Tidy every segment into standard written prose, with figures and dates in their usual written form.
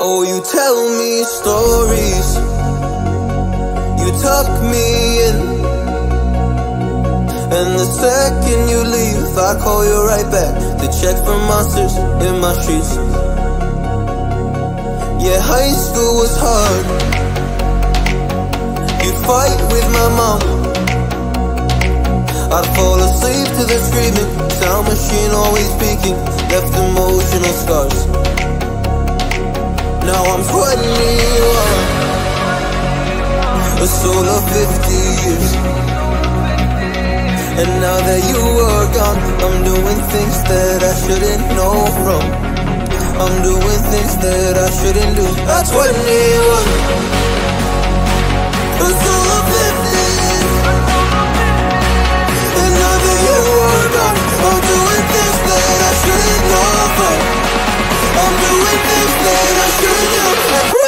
Oh, you tell me stories, you tuck me in, and the second you leave, I call you right back to check for monsters in my streets. Yeah, high school was hard. You'd fight with my mom, I'd fall asleep to the screaming, sound machine always speaking, left emotional scars. Now I'm 21, a soul of 50 years. And now that you are gone, I'm doing things that I shouldn't know from. I'm doing things that I shouldn't do. At 21, a soul of 50 years. And now that you are gone, I'm doing things that I shouldn't know from. I'm doing things that I shouldn't do. At 21.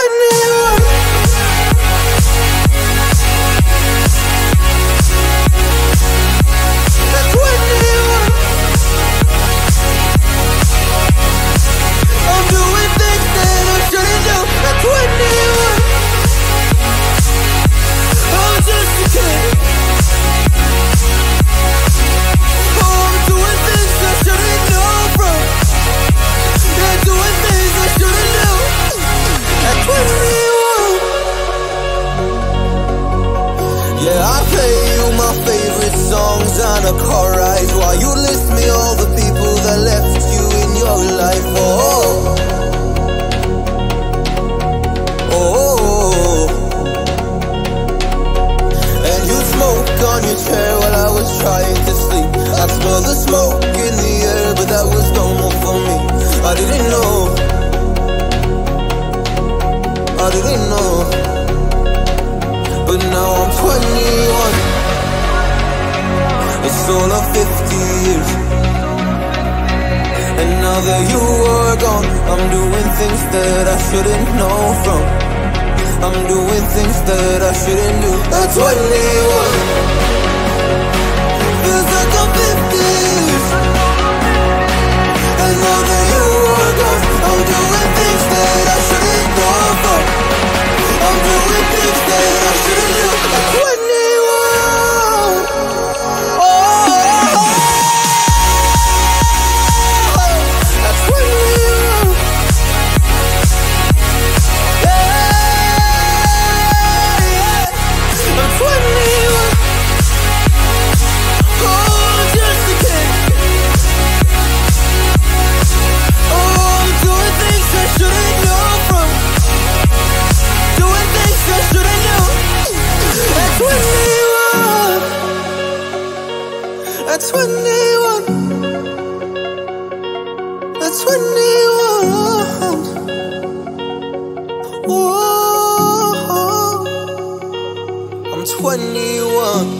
On a car ride while you list me all the people that left you in your life. Oh. And you smoke on your chair while I was trying to sleep. I smell the smoke in the air, but that was normal for me. I didn't know, but now I'm 21. A soul of 50 years. And now that you are gone, I'm doing things that I shouldn't know from. I'm doing things that I shouldn't do. At 21, feels like I'm 50 years. And now that you are gone, I'm doing things that I shouldn't know from. I'm doing things that I shouldn't do. At 21. At 21, at 21, oh, I'm 21.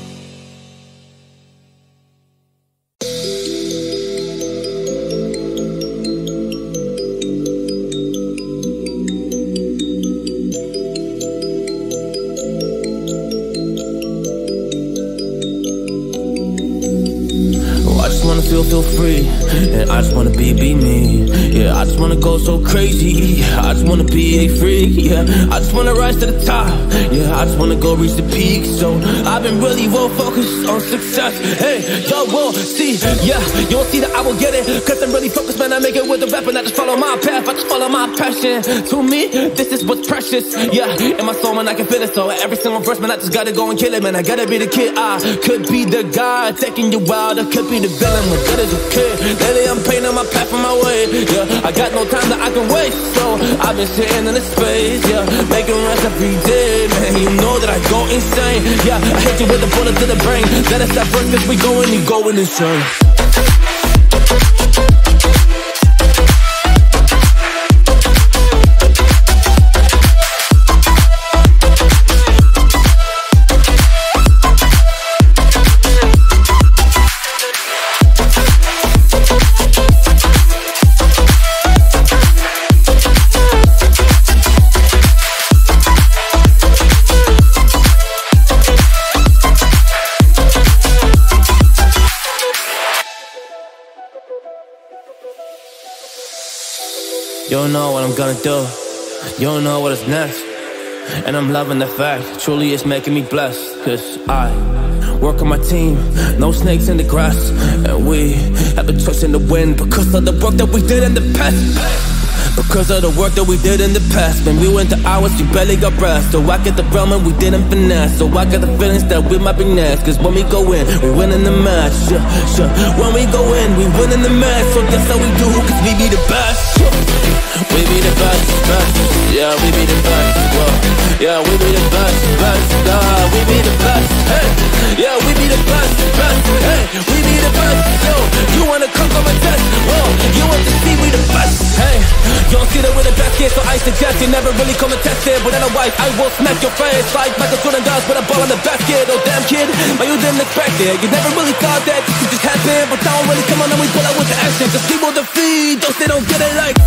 Feel free, and I just wanna be me. Yeah, I just wanna go so crazy. Yeah, I just wanna be a freak. Yeah, I just wanna rise to the top. Yeah, I just wanna go reach the peak. So I've been really well focused on success. Hey, yo, will see. Yeah, you won't see that I will get it, cause I'm really focused, man. I make it with the rap and I just follow my path. I just follow my passion. To me, this is what's precious. Yeah, in my soul, man, I can feel it. So every single verse, man, I just gotta go and kill it, man. I gotta be the kid. I could be the guy taking you wild. I could be the villain. Good as a kid. Lately I'm painting my path on my way. Yeah, I got no time that I can waste, so I've been sitting in the space. Yeah, making rest every day, man. You know that I go insane. Yeah, I hit you with a bullet to the brain. Let us stop first, cause we going, you going insane. You don't know what I'm gonna do. You don't know what is next. And I'm loving the fact, truly it's making me blessed. Cause I work on my team, no snakes in the grass. And we have a choice in the wind because of the work that we did in the past. Because of the work that we did in the past. When we went to hours, you barely got rest. So I get the realm and we didn't finesse. So I got the feelings that we might be next. Cause when we go in, we win in the match. When we go in, we win in the match. So that's how we do, cause we be the best. We be the best, best. Yeah, we be the best. Whoa. Yeah, we be the best, best. We be the best. Hey, yeah, we be the best, best. Hey, we be the best. Yo, you wanna come on my test? Whoa, you want to see we the best? Hey, you don't see that we're the best kid, so I suggest you never really come and test it. But otherwise, I will smack your face like Michael Jordan does with a ball in the basket. Oh damn kid, but you didn't expect it. You never really thought that this could just happen. But now really come on and we pull out with the action. Cause people defeat those they don't get it like.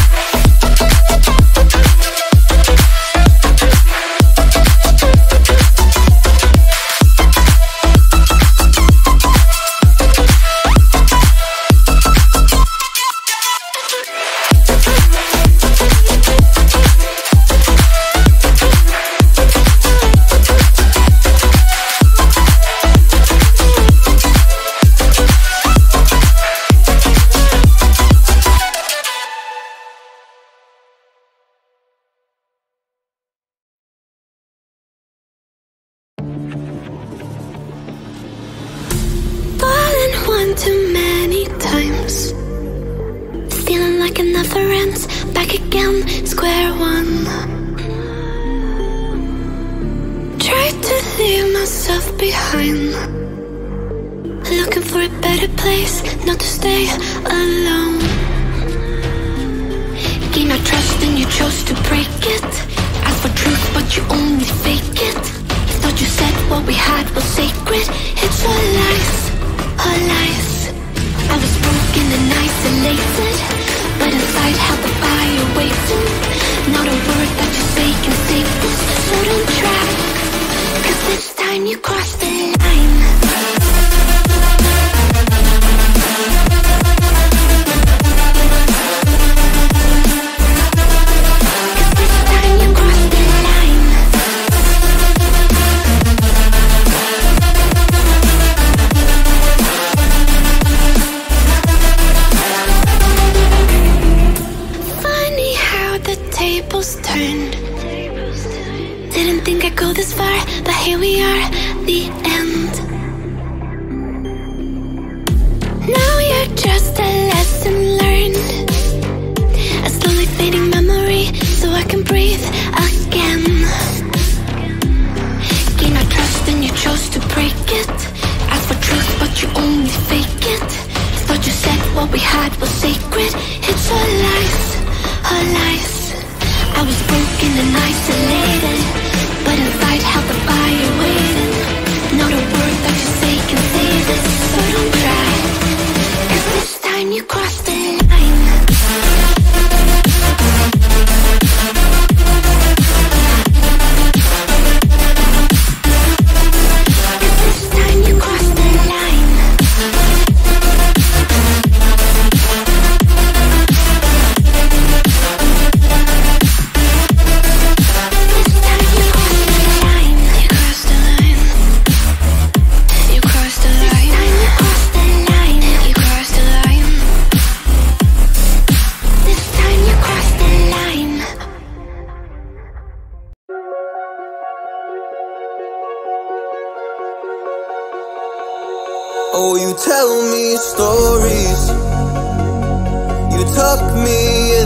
Too many times, feeling like it never ends. Back again, square one. Tried to leave myself behind, looking for a better place, not to stay alone. Gain our trust and you chose to break it. Ask for truth but you only fake it. Thought you said what we had was sacred. It's all lies. All lies. I was broken and isolated, but inside held the fire waiting. Not a word that you say can save this. So don't try, cause this time you crossed the line. Cause this time you crossed the line. Tables turned. Didn't think I'd go this far, but here we are, the end. Now you're just a lesson learned, a slowly fading memory, so I can breathe again. Gain our trust and you chose to break it. Ask for truth but you only fake it. Thought you said what we had was sacred. It's all lies, all lies. I was broken and isolated, but inside held the fire waiting. Not a word that you say can save it. So don't try, cause this time you crossed the line. Cause this time you crossed the line. Oh, you tell me stories, you tuck me in,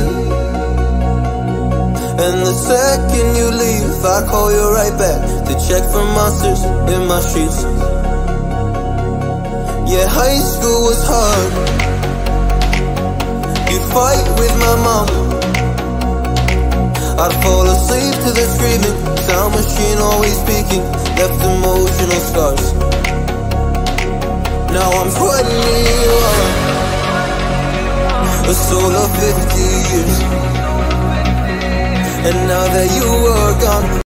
and the second you leave, I call you right back to check for monsters in my streets. Yeah, high school was hard. You'd fight with my mom, I'd fall asleep to the screaming, sound machine always speaking, left emotional scars. Now I'm 21, a soul of 50 years, and now that you are gone